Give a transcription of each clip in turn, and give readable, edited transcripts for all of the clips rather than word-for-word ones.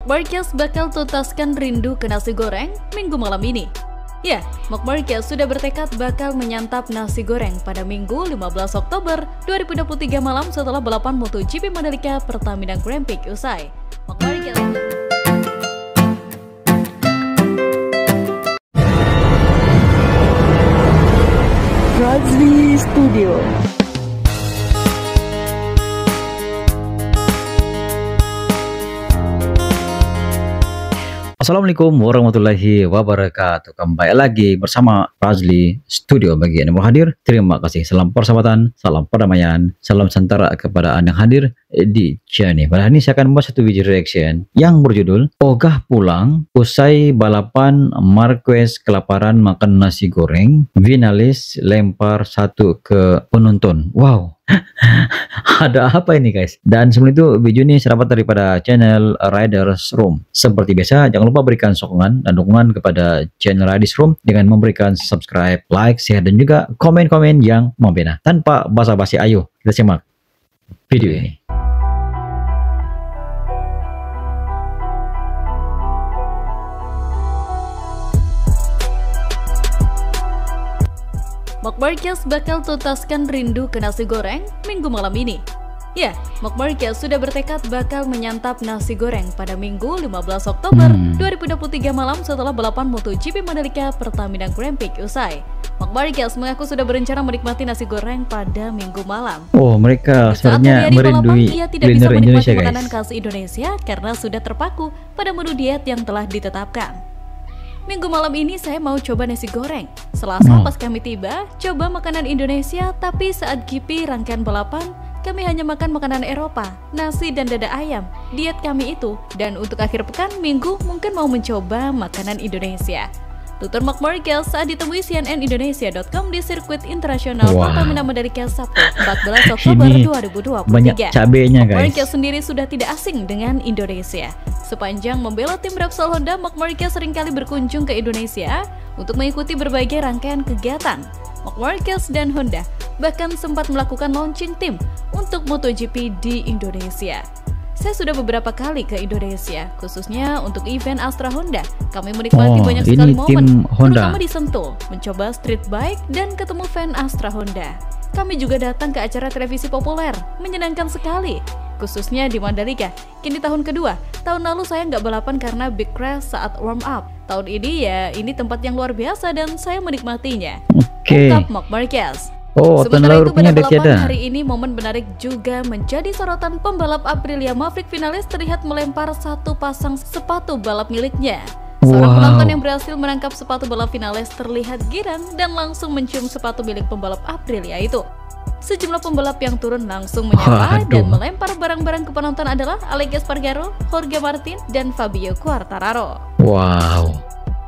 Marc Marquez bakal tuntaskan rindu ke nasi goreng Minggu malam ini. Ya, Marc Marquez sudah bertekad bakal menyantap nasi goreng pada Minggu 15 Oktober 2023 malam setelah balapan MotoGP Mandalika Pertamina Grand Prix usai. Marc Marquez Razli Studio. Assalamualaikum warahmatullahi wabarakatuh. Kembali lagi bersama Razli Studio. Bagi Anda yang mau hadir, terima kasih. Salam persahabatan, salam perdamaian, salam sentara kepada Anda yang hadir di channel ini. Pada hari ini saya akan membuat satu video reaction yang berjudul Ogah pulang usai balapan, Marquez kelaparan makan nasi goreng, Vinales lempar satu ke penonton. Wow. Ada apa ini guys? Dan sebelum itu, video ini saya dapat daripada channel Riders Room. Seperti biasa, jangan lupa berikan sokongan dan dukungan kepada channel Riders Room dengan memberikan subscribe, like, share, dan juga komen-komen yang membina. Tanpa basa-basi, ayo kita simak video ini. Marc Marquez bakal tuntaskan rindu ke nasi goreng Minggu malam ini. Ya, Marc Marquez sudah bertekad bakal menyantap nasi goreng pada Minggu 15 Oktober 2023 malam setelah balapan MotoGP Mandalika Pertamina Grand Prix usai. Marc Marquez mengaku sudah berencana menikmati nasi goreng pada Minggu malam. Oh, mereka sebenarnya merindui ia tidak bisa menikmati Indonesia, makanan guys. khas Indonesia karena sudah terpaku pada menu diet yang telah ditetapkan. Minggu malam ini saya mau coba nasi goreng. Selasa pas kami tiba, coba makanan Indonesia, tapi saat GP rangkaian balapan, kami hanya makan makanan Eropa, nasi dan dada ayam, diet kami itu. Dan untuk akhir pekan, Minggu mungkin mau mencoba makanan Indonesia. Tutur Marc Marquez saat ditemui cnnindonesia.com di sirkuit internasional Pertamina Mandalika Sabtu 14 Oktober 2023. Banyak cabenya guys. Marc Marquez sendiri sudah tidak asing dengan Indonesia. Sepanjang membela tim Repsol Honda, Marc Marquez seringkali berkunjung ke Indonesia untuk mengikuti berbagai rangkaian kegiatan. Marc Marquez dan Honda bahkan sempat melakukan launching tim untuk MotoGP di Indonesia. Saya sudah beberapa kali ke Indonesia, khususnya untuk event Astra Honda. Kami menikmati banyak sekali momen, terutama di Sentul, mencoba street bike dan ketemu fan Astra Honda. Kami juga datang ke acara televisi populer, menyenangkan sekali, khususnya di Mandalika. Kini tahun kedua, tahun lalu saya nggak balapan karena big crash saat warm up. Tahun ini ya, ini tempat yang luar biasa dan saya menikmatinya. Ungkap Marc Marquez. Oh, sementara itu pada balapan hari ini, momen menarik juga menjadi sorotan. Pembalap Aprilia Maverick Vinales terlihat melempar satu pasang sepatu balap miliknya. Seorang penonton yang berhasil menangkap sepatu balap Vinales terlihat girang dan langsung mencium sepatu milik pembalap Aprilia itu. Sejumlah pembalap yang turun langsung menyapa dan melempar barang-barang ke penonton adalah Alex Espargaro, Jorge Martin, dan Fabio Quartararo. Wow.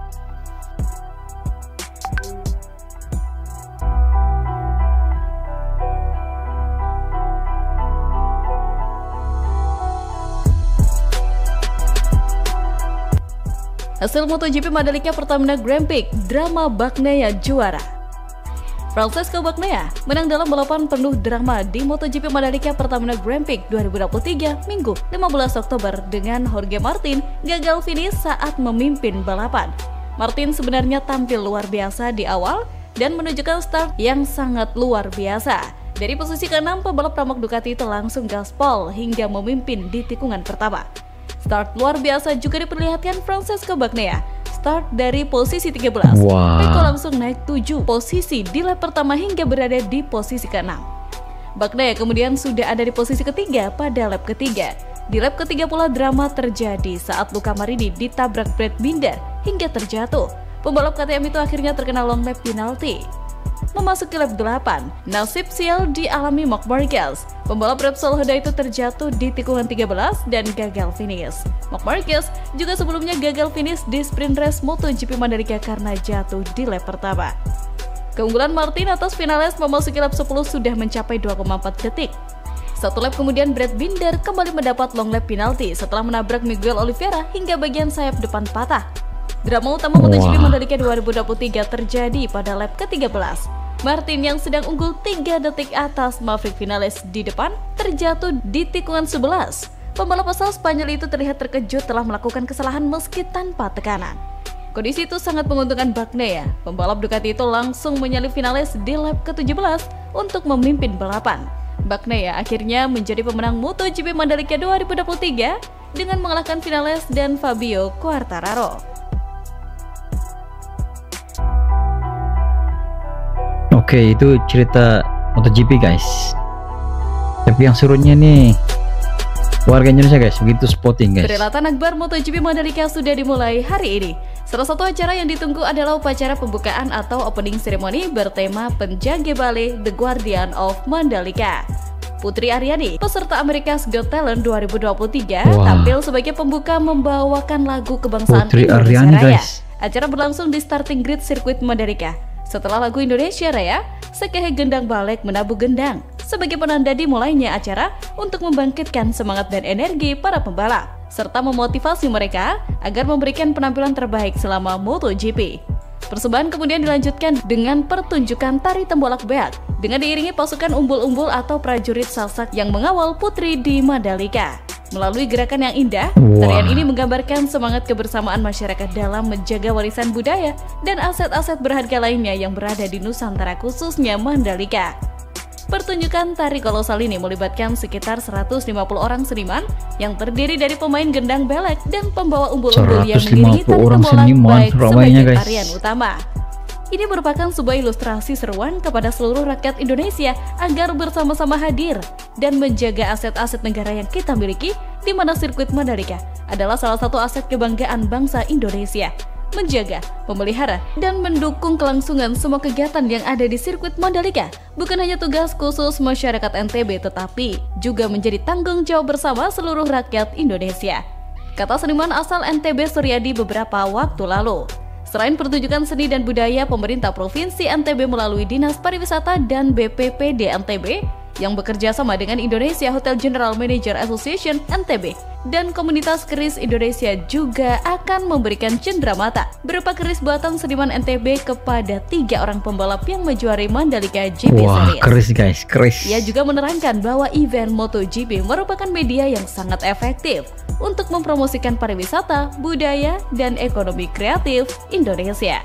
Hasil MotoGP Mandalika Pertamina Grand Prix, drama Bagnaia juara. Francesco Bagnaia menang dalam balapan penuh drama di MotoGP Mandalika Pertamina Grand Prix 2023 Minggu 15 Oktober dengan Jorge Martin gagal finish saat memimpin balapan. Martin sebenarnya tampil luar biasa di awal dan menunjukkan start yang sangat luar biasa. Dari posisi ke-6, pembalap Pramac Ducati itu langsung gaspol hingga memimpin di tikungan pertama. Start luar biasa juga diperlihatkan Francesco Bagnaia. Start dari posisi 13, Pecco langsung naik 7 posisi di lap pertama hingga berada di posisi ke-6. Bagnaia kemudian sudah ada di posisi ketiga pada lap ketiga. Di lap ketiga pula drama terjadi saat Luca Marini ditabrak Brad Binder hingga terjatuh. Pembalap KTM itu akhirnya terkena long lap penalti. Memasuki lap 8, nasib sial dialami Marc Marquez. Pembalap Repsol Honda itu terjatuh di tikungan 13 dan gagal finish. Marc Marquez juga sebelumnya gagal finish di sprint race MotoGP Mandalika karena jatuh di lap pertama. Keunggulan Martin atas Vinales memasuki lap 10 sudah mencapai 2,4 detik. Satu lap kemudian Brad Binder kembali mendapat long lap penalti setelah menabrak Miguel Oliveira hingga bagian sayap depan patah. Drama utama MotoGP Mandalika 2023 terjadi pada lap ke-13. Martin yang sedang unggul 3 detik atas Maverick Vinales di depan terjatuh di tikungan 11. Pembalap asal Spanyol itu terlihat terkejut telah melakukan kesalahan meski tanpa tekanan. Kondisi itu sangat menguntungkan Bagnaia. Pembalap Ducati itu langsung menyalip finalis di lap ke-17 untuk memimpin balapan. Bagnaia akhirnya menjadi pemenang MotoGP Mandalika 2023 dengan mengalahkan finalis dan Fabio Quartararo. Oke, itu cerita MotoGP guys. Tapi yang serunya nih warga Indonesia guys, begitu sporting guys. Perhelatan Akbar MotoGP Mandalika sudah dimulai hari ini. Salah satu acara yang ditunggu adalah upacara pembukaan atau opening ceremony bertema Penjaga Bale The Guardian of Mandalika. Putri Aryani, peserta America's Got Talent 2023, tampil sebagai pembuka membawakan lagu kebangsaan Putri Indonesia Aryani, Raya. guys. Acara berlangsung di starting grid sirkuit Mandalika. Setelah lagu Indonesia Raya, Sekehe Gendang Balek menabuh gendang sebagai penanda dimulainya acara untuk membangkitkan semangat dan energi para pembalap, serta memotivasi mereka agar memberikan penampilan terbaik selama MotoGP. Persembahan kemudian dilanjutkan dengan pertunjukan tari tembolak beak dengan diiringi pasukan umbul-umbul atau prajurit salsak yang mengawal putri di Mandalika. Melalui gerakan yang indah, tarian ini menggambarkan semangat kebersamaan masyarakat dalam menjaga warisan budaya dan aset-aset berharga lainnya yang berada di Nusantara, khususnya Mandalika. Pertunjukan tari kolosal ini melibatkan sekitar 150 orang seniman yang terdiri dari pemain gendang belek dan pembawa umbul-umbul yang mengiringi tari tembolak baik sebagai tarian utama. Ini merupakan sebuah ilustrasi seruan kepada seluruh rakyat Indonesia agar bersama-sama hadir dan menjaga aset-aset negara yang kita miliki, di mana sirkuit Mandalika adalah salah satu aset kebanggaan bangsa Indonesia. Menjaga, memelihara, dan mendukung kelangsungan semua kegiatan yang ada di sirkuit Mandalika bukan hanya tugas khusus masyarakat NTB, tetapi juga menjadi tanggung jawab bersama seluruh rakyat Indonesia, kata seniman asal NTB Suryadi beberapa waktu lalu. Selain pertunjukan seni dan budaya, pemerintah Provinsi NTB melalui Dinas Pariwisata dan BPPD NTB yang bekerja sama dengan Indonesia Hotel General Manager Association NTB dan komunitas keris Indonesia juga akan memberikan cenderamata berupa keris buatan seniman NTB kepada 3 orang pembalap yang menjuarai Mandalika GP Series. Keris guys, keris. Ia juga menerangkan bahwa event MotoGP merupakan media yang sangat efektif untuk mempromosikan pariwisata, budaya, dan ekonomi kreatif Indonesia.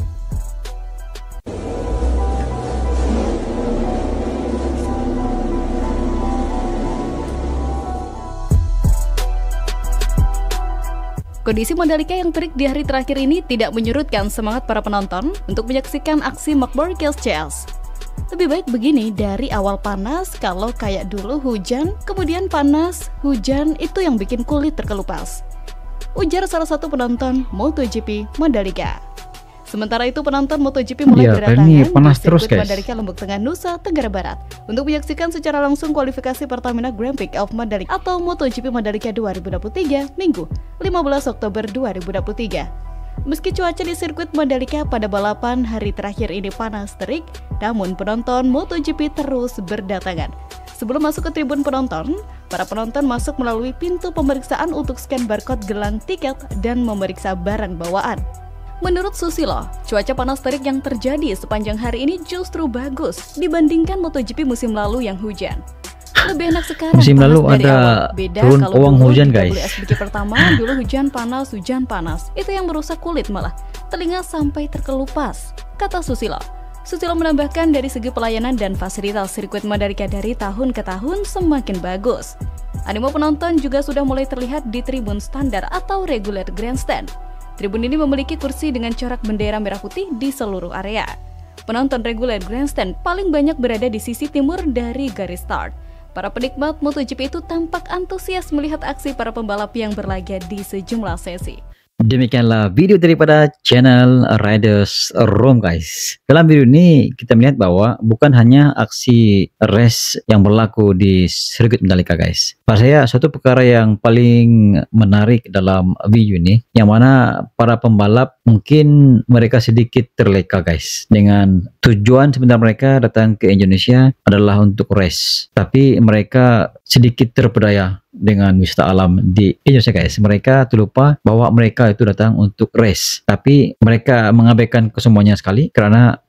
Kondisi Mandalika yang terik di hari terakhir ini tidak menyurutkan semangat para penonton untuk menyaksikan aksi Marc Marquez CS. Lebih baik begini, dari awal panas, kalau kayak dulu hujan, kemudian panas, hujan, itu yang bikin kulit terkelupas, ujar salah satu penonton MotoGP Mandalika. Sementara itu penonton MotoGP mulai berdatangan di sirkuit Mandalika Lombok Tengah, Nusa Tenggara Barat untuk menyaksikan secara langsung kualifikasi Pertamina Grand Prix of Mandalika atau MotoGP Mandalika 2023 Minggu 15 Oktober 2023. Meski cuaca di sirkuit Mandalika pada balapan hari terakhir ini panas terik, namun penonton MotoGP terus berdatangan. Sebelum masuk ke tribun penonton, para penonton masuk melalui pintu pemeriksaan untuk scan barcode gelang tiket dan memeriksa barang bawaan. Menurut Susilo, cuaca panas terik yang terjadi sepanjang hari ini justru bagus dibandingkan MotoGP musim lalu yang hujan. Lebih enak sekarang. Musim lalu ada beda turun kalau uang dulu hujan di guys. WSBK pertama dulu hujan panas. Itu yang merusak kulit malah. Telinga sampai terkelupas, kata Susilo. Susilo menambahkan dari segi pelayanan dan fasilitas sirkuit Mandalika dari tahun ke tahun semakin bagus. Animo penonton juga sudah mulai terlihat di tribun standar atau regular grandstand. Tribun ini memiliki kursi dengan corak bendera merah putih di seluruh area. Penonton reguler grandstand paling banyak berada di sisi timur dari garis start. Para penikmat MotoGP itu tampak antusias melihat aksi para pembalap yang berlaga di sejumlah sesi. Demikianlah video daripada channel Riders Room guys. Dalam video ini kita melihat bahwa bukan hanya aksi race yang berlaku di sirkuit Mandalika guys. Pada saya suatu perkara yang paling menarik dalam video ini, yang mana para pembalap mungkin mereka sedikit terleka guys, dengan tujuan sebenarnya mereka datang ke Indonesia adalah untuk race, tapi mereka sedikit terpedaya dengan wisata alam di Indonesia guys. Mereka terlupa bahwa mereka itu datang untuk race, tapi mereka mengabaikan kesemuanya sekali karena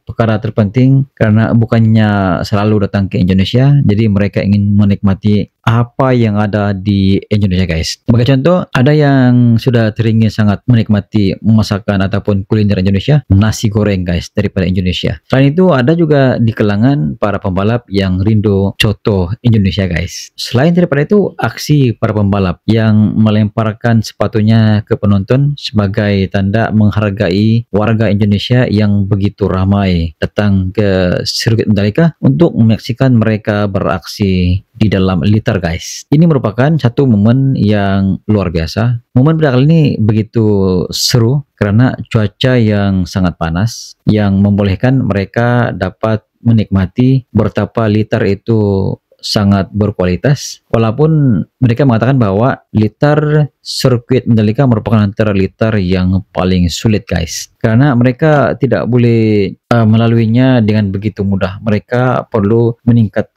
perkara terpenting karena bukannya selalu datang ke Indonesia, jadi mereka ingin menikmati apa yang ada di Indonesia guys. Sebagai contoh, ada yang sudah teringin sangat menikmati masakan ataupun kuliner Indonesia, nasi goreng guys daripada Indonesia. Selain itu ada juga di kalangan para pembalap yang rindu coto Indonesia guys. Selain daripada itu, aksi para pembalap yang melemparkan sepatunya ke penonton sebagai tanda menghargai warga Indonesia yang begitu ramai datang ke sirkuit Mandalika untuk menyaksikan mereka beraksi di dalam liter guys. Ini merupakan satu momen yang luar biasa. Momen pada kali ini begitu seru karena cuaca yang sangat panas yang membolehkan mereka dapat menikmati betapa liter itu sangat berkualitas. Walaupun mereka mengatakan bahwa liter sirkuit Mandalika merupakan antara liter yang paling sulit guys. Karena mereka tidak boleh melaluinya dengan begitu mudah. Mereka perlu meningkatkan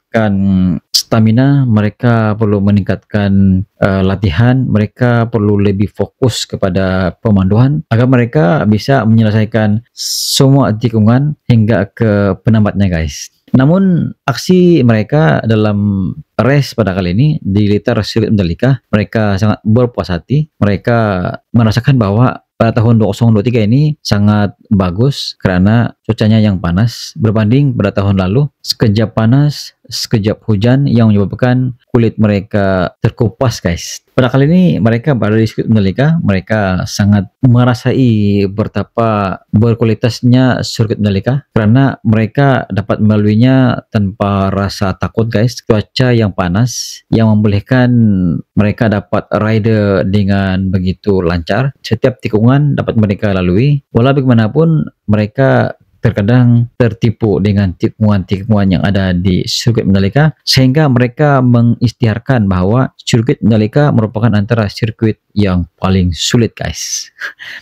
stamina, mereka perlu meningkatkan latihan, mereka perlu lebih fokus kepada pemanduan agar mereka bisa menyelesaikan semua tikungan hingga ke penamatnya guys. Namun aksi mereka dalam race pada kali ini di liter sirkuit Mandalika, mereka sangat berpuas hati. Mereka merasakan bahwa pada tahun 2023 ini sangat bagus karena cuacanya yang panas berbanding pada tahun lalu. Sekejap panas, sekejap hujan yang menyebabkan kulit mereka terkupas guys. Pada kali ini mereka berada di sirkuit Mandalika, mereka sangat merasai betapa berkualitasnya sirkuit Mandalika karena mereka dapat melaluinya tanpa rasa takut guys. Cuaca yang panas yang membolehkan mereka dapat ride dengan begitu lancar. Setiap tikungan dapat mereka lalui. Walau bagaimanapun mereka terkadang tertipu dengan tikungan-tikungan yang ada di sirkuit Mandalika sehingga mereka mengisytiharkan bahwa sirkuit Mandalika merupakan antara sirkuit yang paling sulit guys.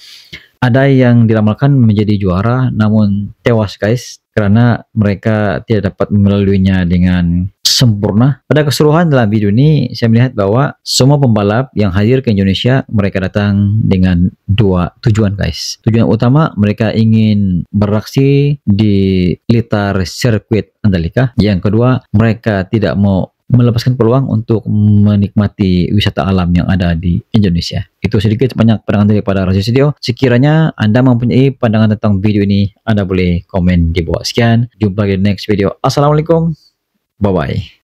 Ada yang diramalkan menjadi juara namun tewas guys karena mereka tidak dapat melaluinya dengan sempurna. Pada keseluruhan dalam video ini saya melihat bahwa semua pembalap yang hadir ke Indonesia mereka datang dengan dua tujuan guys. Tujuan utama mereka ingin beraksi di liter sirkuit Mandalika. Yang kedua mereka tidak mau melepaskan peluang untuk menikmati wisata alam yang ada di Indonesia. Itu sedikit banyak pandangan daripada Razi Setio. Sekiranya Anda mempunyai pandangan tentang video ini, Anda boleh komen di bawah. Sekian, jumpa di next video. Assalamualaikum, bye bye.